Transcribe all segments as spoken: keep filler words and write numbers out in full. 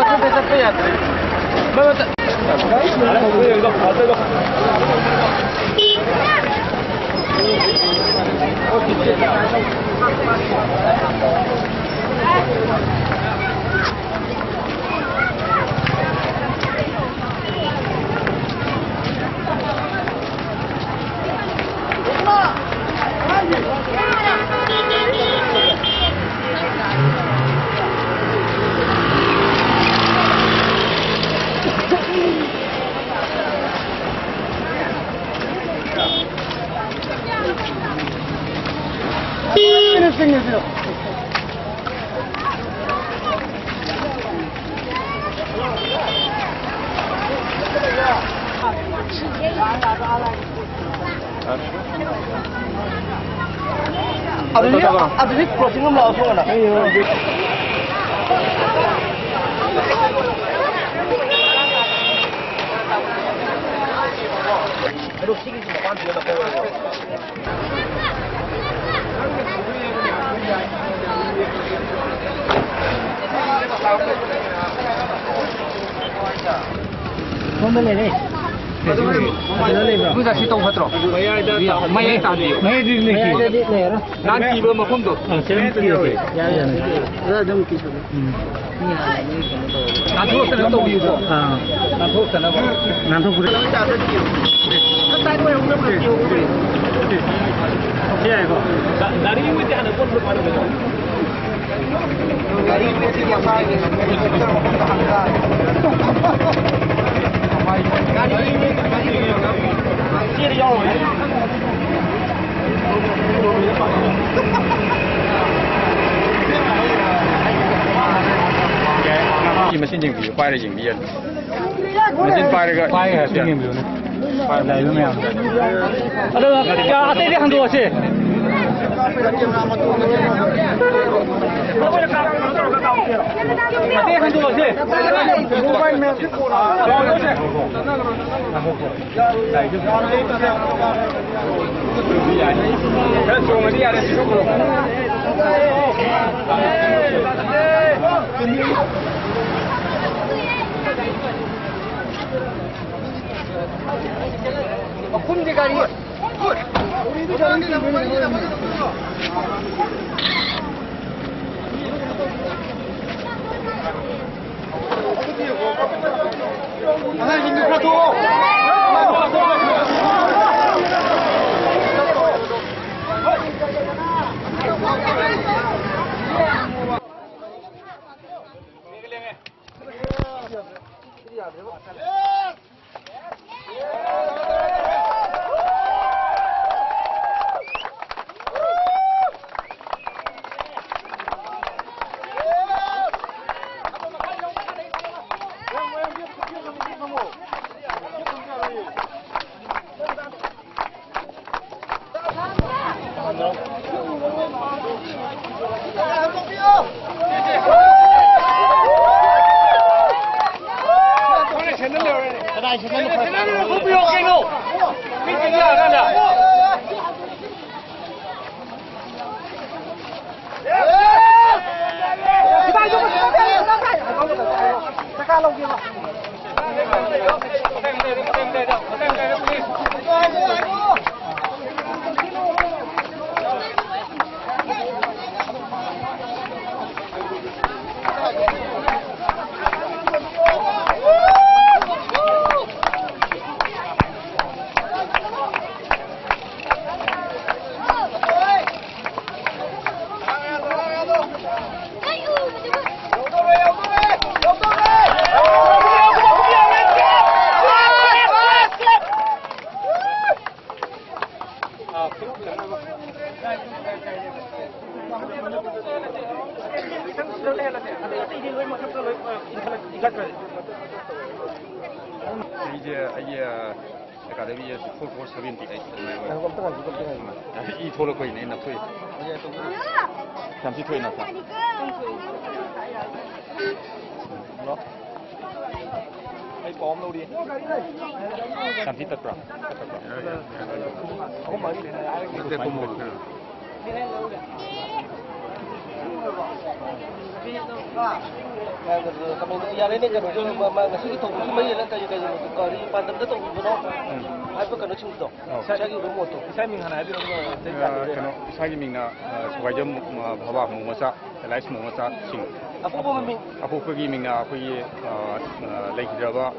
这这这样子，不不这，来，我有一个跑这个。Ada ni, ada ni crossing kan langsung ada. Aduh, sini cuma pantai ada kau. Mana ni? Bukan si Tong Patro. Maya ada, Maya tadi. Maya di ni. Nanti bawa makan tu. Jangan kiri. Ya ya. Ada jam kiri. Nanti tu sana tu biu. Ah. Nanti tu sana. Nanti tu. Nanti tu yang mana biu. Siapa itu? Dari itu dia nak pun berapa lama? Dari itu dia apa? Kita makan tahan.你们心情比拍的影片，你先拍这个，拍个心情比呢，拍来了没有？啊，这个呀，这里很多是。这很多是。군대 가리. 우리도 저런데 하나 힘들 파도. 이제 아예 아카데미에 포포 서빈 디가 있어요. 이 토로 거의 내나 토이. 잠시 토이 나타. 뭐? ai bom đâu đi. Cảm thấy tập rồi. Không mới để ai cũng không một. Đi lên đâu được. kami ya ini kan udah masih itu mungkin mai lah kayak kayak itu kari pandang itu benar apa kan itu itu saya juga mau tuh saya minta nabi orang kan saya minta Sougaijam Bhaba Masa Lice Masa Singh apa pun min apa pergi minta apa ye lagi berapa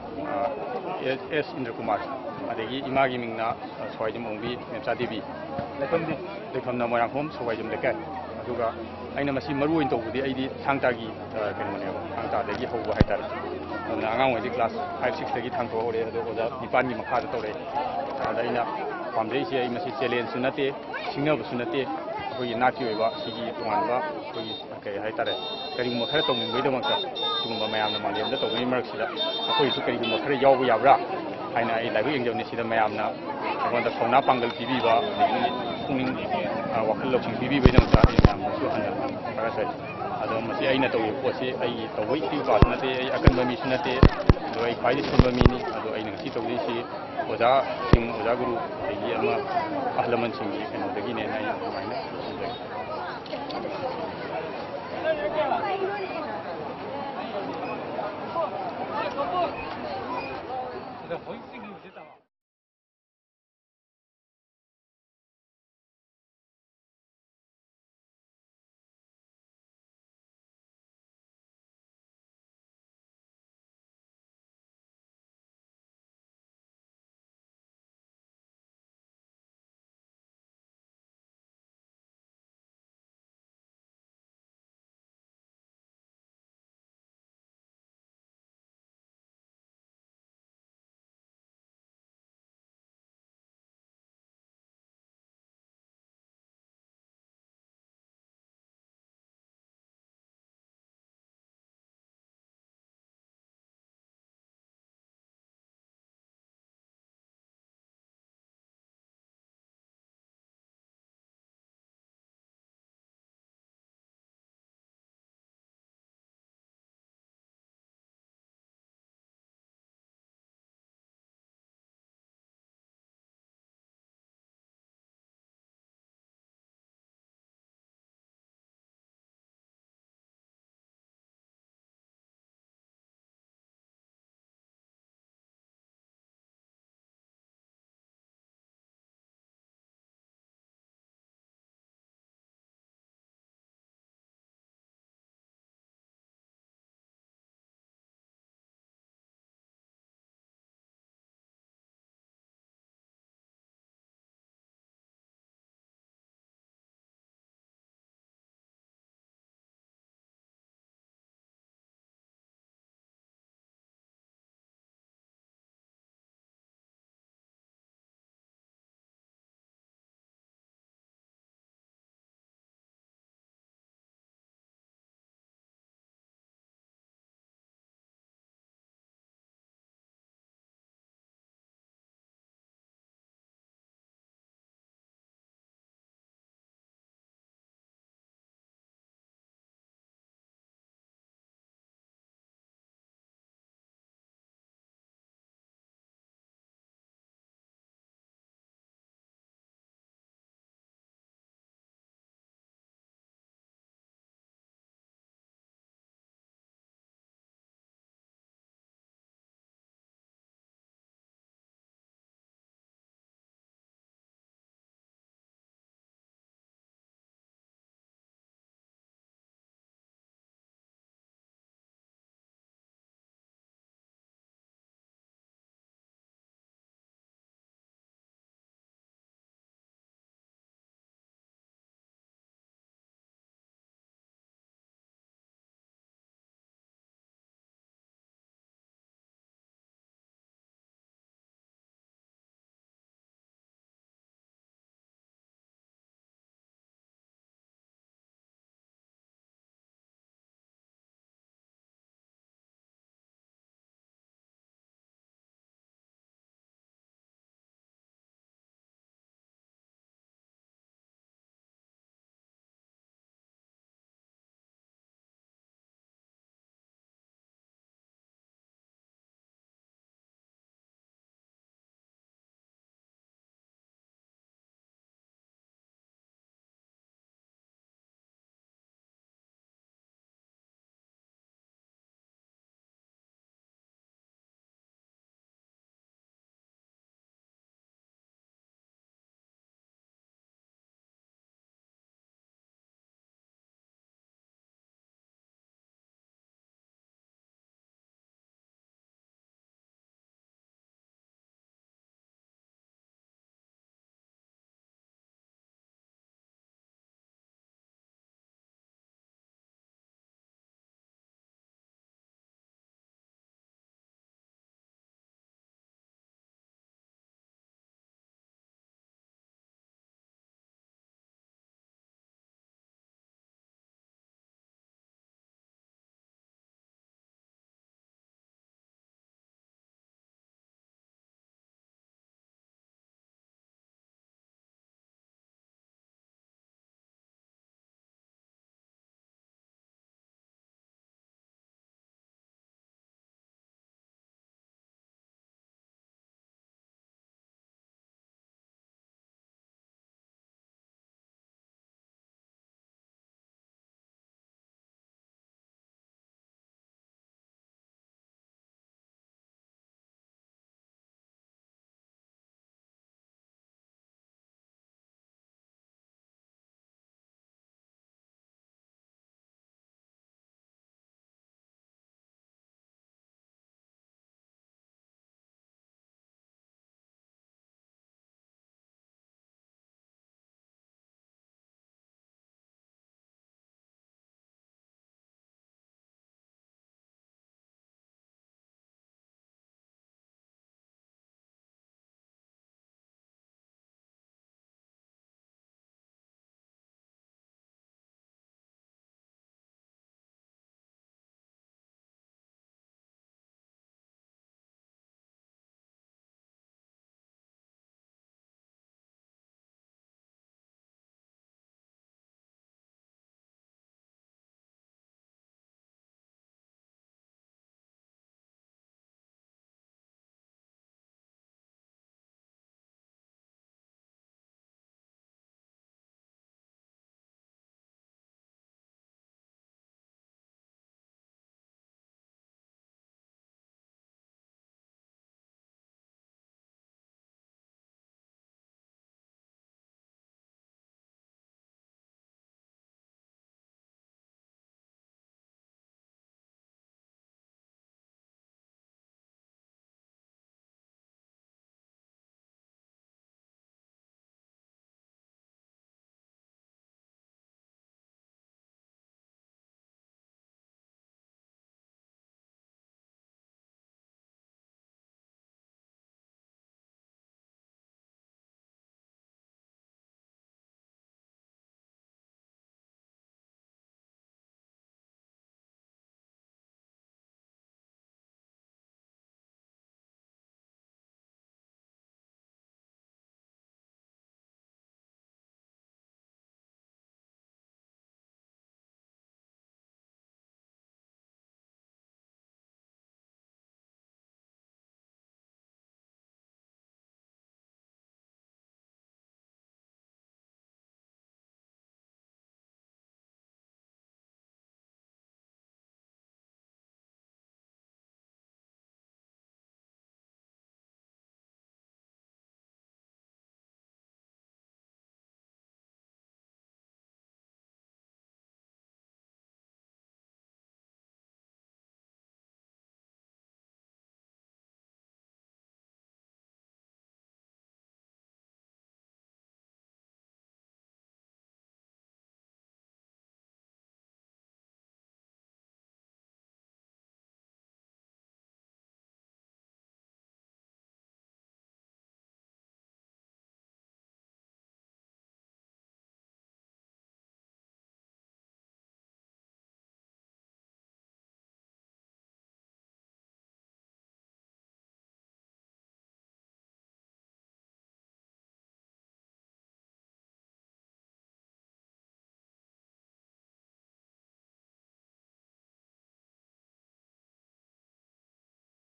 S Indra Kumar adagi imagi minta Sougaijam Ongbi Nemsa Devi lekom di lekom nama orang home Sougaijam lekat juga aina masih maru into budi aidi Thang-ta gi kenmane Thang-ta dagi hoba haitar na angang wadi class five six dagi Thang-ta ore ado oja nipan gi makha tore adaina pamrei si ai masih challenge sunate singna bu sunate koi nati oiba sigi tongan ba koi kai haitare kari mo khara tong ngai dong ka sugumba mayam na malem da tong ngai marak sida koi su kari mo khara yaw bu yabra aina ai laibu engjaw ni sida mayam na wanda thona pangal tibi ba puning wakil lochin bibi bainang sa ay nam su hanal para sa ado masi ay na tawi po si ay tawi ti ba na te ay akan mami sunate do ay khali sun mami ni ado ay nang si tawi si oja sing oja guru ay ama ahlaman sing ni kan dagi ne nay mai na the voicing you did